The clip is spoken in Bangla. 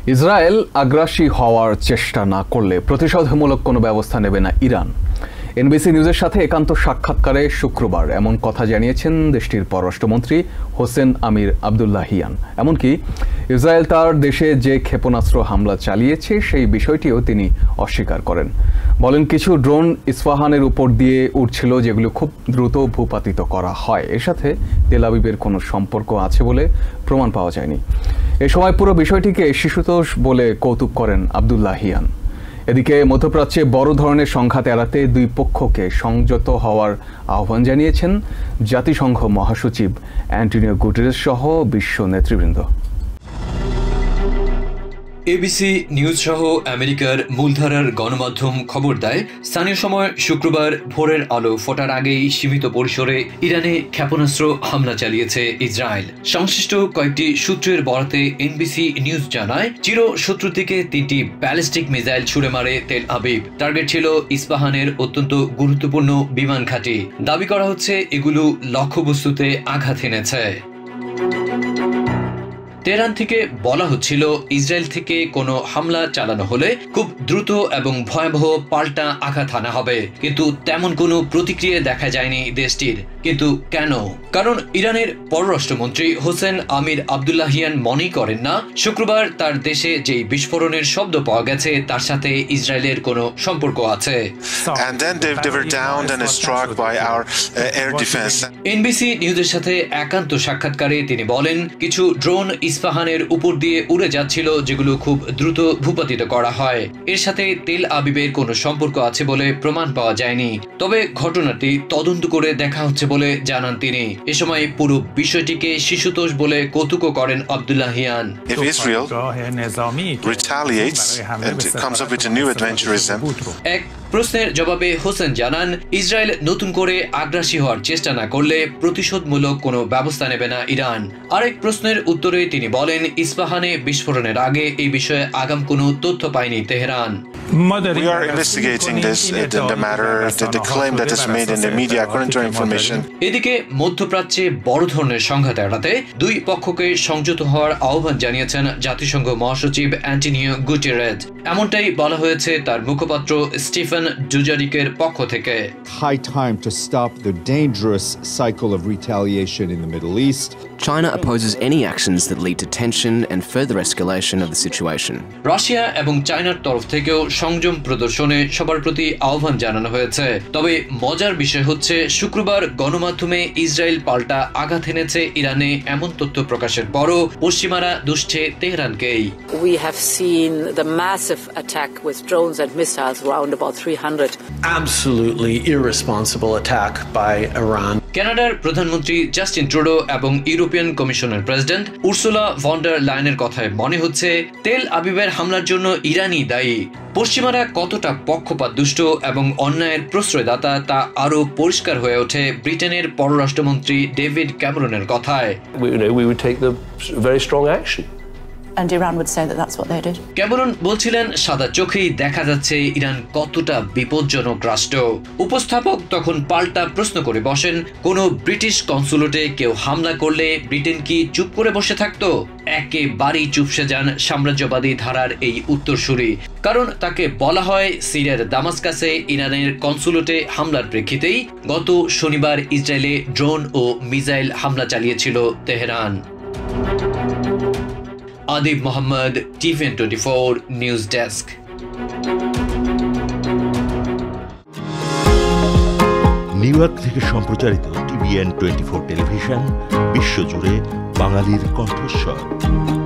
ইসরায়েল আগ্রাসী হওয়ার চেষ্টা না করলে প্রতিশোধমূলক কোনো ব্যবস্থা নেবে না ইরান। এনবিসি নিউজের সাথে একান্ত সাক্ষাৎকারে শুক্রবার এমন কথা জানিয়েছেন দেশটির পররাষ্ট্রমন্ত্রী হোসেন আমির আবদুল্লাহিয়ান। এমনকি ইসরায়েল তার দেশে যে ক্ষেপণাস্ত্র হামলা চালিয়েছে সেই বিষয়টিও তিনি অস্বীকার করেন। বলেন, কিছু ড্রোন ইস্পাহানের উপর দিয়ে উঠছিল যেগুলো খুব দ্রুত ভূপাতিত করা হয়। এর সাথে তেল আবিবের কোনো সম্পর্ক আছে বলে প্রমাণ পাওয়া যায়নি। এ সময় পুরো বিষয়টিকে শিশুতোষ বলে কৌতুক করেন আবদুল্লাহিয়ান। এদিকে মধ্যপ্রাচ্যে বড় ধরনের সংঘাত এড়াতে দুই পক্ষকে সংযত হওয়ার আহ্বান জানিয়েছেন জাতিসংঘ মহাসচিব অ্যান্টনিও গুটেরেস সহ বিশ্ব নেতৃবৃন্দ। এবিসি নিউজ সহ আমেরিকার মূলধারার গণমাধ্যম খবর দেয়, স্থানীয় সময় শুক্রবার ভোরের আলো ফোটার আগেই সীমিত পরিসরে ইরানে ক্ষেপণাস্ত্র হামলা চালিয়েছে ইসরায়েল। সংশ্লিষ্ট কয়েকটি সূত্রের বরাতে এনবিসি নিউজ জানায়, চিরশত্রুর দিকে 3টি ব্যালিস্টিক মিসাইল ছুড়ে মারে তেল আবিব। টার্গেট ছিল ইস্পাহানের অত্যন্ত গুরুত্বপূর্ণ বিমান ঘাঁটি। দাবি করা হচ্ছে এগুলো লক্ষ্যবস্তুতে আঘাত এনেছে। তেহরান থেকে বলা হচ্ছিল, ইসরায়েল থেকে কোনো হামলা চালানো হলে খুব দ্রুত এবং ভয়াবহ পাল্টা আঘাত হানা হবে, কিন্তু তেমন কোনো প্রতিক্রিয়া দেখা যায়নি দেশটির। কিন্তু কেন? কারণ ইরানের পররাষ্ট্রমন্ত্রী হোসেন আমির আবদুল্লাহিয়ান মনে করেন না শুক্রবার তার দেশে যেই বিস্ফোরণের শব্দ পাওয়া গেছে তার সাথে ইসরায়েলের কোনো সম্পর্ক আছে। এনবিসি নিউজের সাথে একান্ত সাক্ষাৎকারে তিনি বলেন, কিছু ড্রোন ইস্পাহানের উপর দিয়ে উড়ে যাচ্ছিল যেগুলো খুব দ্রুত ভূপাতিত করা হয়। এর সাথে তেল আবিবের কোনো সম্পর্ক আছে বলে প্রমাণ পাওয়া যায়নি, তবে ঘটনাটি তদন্ত করে দেখা হচ্ছে বলে জানান তিনি। এ সময় পুরো বিষয়টিকে শিশুতোষ বলে কৌতুক করেন আবদুল্লাহিয়ান। এক প্রশ্নের জবাবে হোসেন জানান, ইসরায়েল নতুন করে আগ্রাসী হওয়ার চেষ্টা না করলে প্রতিশোধমূলক কোনো ব্যবস্থা নেবে না ইরান। আরেক প্রশ্নের উত্তরে তিনি বলেন, ইস্পাহানে বিস্ফোরণের আগে এই বিষয়ে আগাম কোনো তথ্য পায়নি তেহরান। এদিকে মধ্যপ্রাচ্যে বড় ধরনের সংঘাত এড়াতে দুই পক্ষকে সংযত হওয়ার আহ্বান জানিয়েছেন জাতিসংঘ মহাসচিব অ্যান্টনিও গুটেরেস। এমনটাই বলা হয়েছে তার মুখপাত্র স্টিফেন ডুজারিকের পক্ষ থেকে। High time to stop the dangerous cycle of retaliation in the Middle East. China opposes any actions that lead to tension and further escalation of the situation. Russia এবং চায়নার তরফ থেকেও সংযম প্রদর্শনে সবার প্রতি আহ্বান জানানো হয়েছে। তবে মজার বিষয় হচ্ছে, শুক্রবার গণমাধ্যমে ইসরায়েল পাল্টা আঘাত এনেছে ইরানে এমন তথ্য প্রকাশের পরও পশ্চিমারা দুষছে তেহরানকেই। We have seen the massive attack with drones and missiles around about 300. Absolutely irresponsible attack by Iran. কানাডার প্রধানমন্ত্রী জাস্টিন ট্রুডো এবং ইউরোপিয়ান কমিশনের প্রেসিডেন্ট উর্সুলা ভন ডার লায়েনের কথায় মনে হচ্ছে তেল আবিবের হামলার জন্য ইরানই দায়ী। পশ্চিমারা কতটা পক্ষপাত দুষ্ট এবং অন্যায়ের প্রশ্রয়দাতা তা আরো পরিষ্কার হয়ে ওঠে ব্রিটেনের পররাষ্ট্রমন্ত্রী ডেভিড ক্যামেরনের কথায়। We would take the very strong action. And Iran would say that that's what they did. Cameron বলছিলেন, সাদা চোখেই দেখা যাচ্ছে ইরান কতটা বিপজ্জনক রাষ্ট্র। উপস্থাপক তখন পাল্টা প্রশ্ন করে বসেন, কোনো ব্রিটিশ কনসুলেটে কেউ হামলা করলে ব্রিটেন কি চুপ করে বসে থাকতো? একেবারেই চুপসে যান সাম্রাজ্যবাদী ধারার এই উত্তরসূরি। কারণ তাকে বলা হয়, সিরিয়ার দামাস্কাসে ইরানের কনসুলেটে হামলার প্রেক্ষিতেই গত শনিবার ইসরায়েলে ড্রোন ও মিসাইল হামলা চালিয়েছিল Tehran. Adib Mohammad, TVN24 news desk. New York থেকে সম্প্রচারিত TVN24 টেলিভিশন, বিশ্বজুড়ে বাঙালির কণ্ঠস্বর।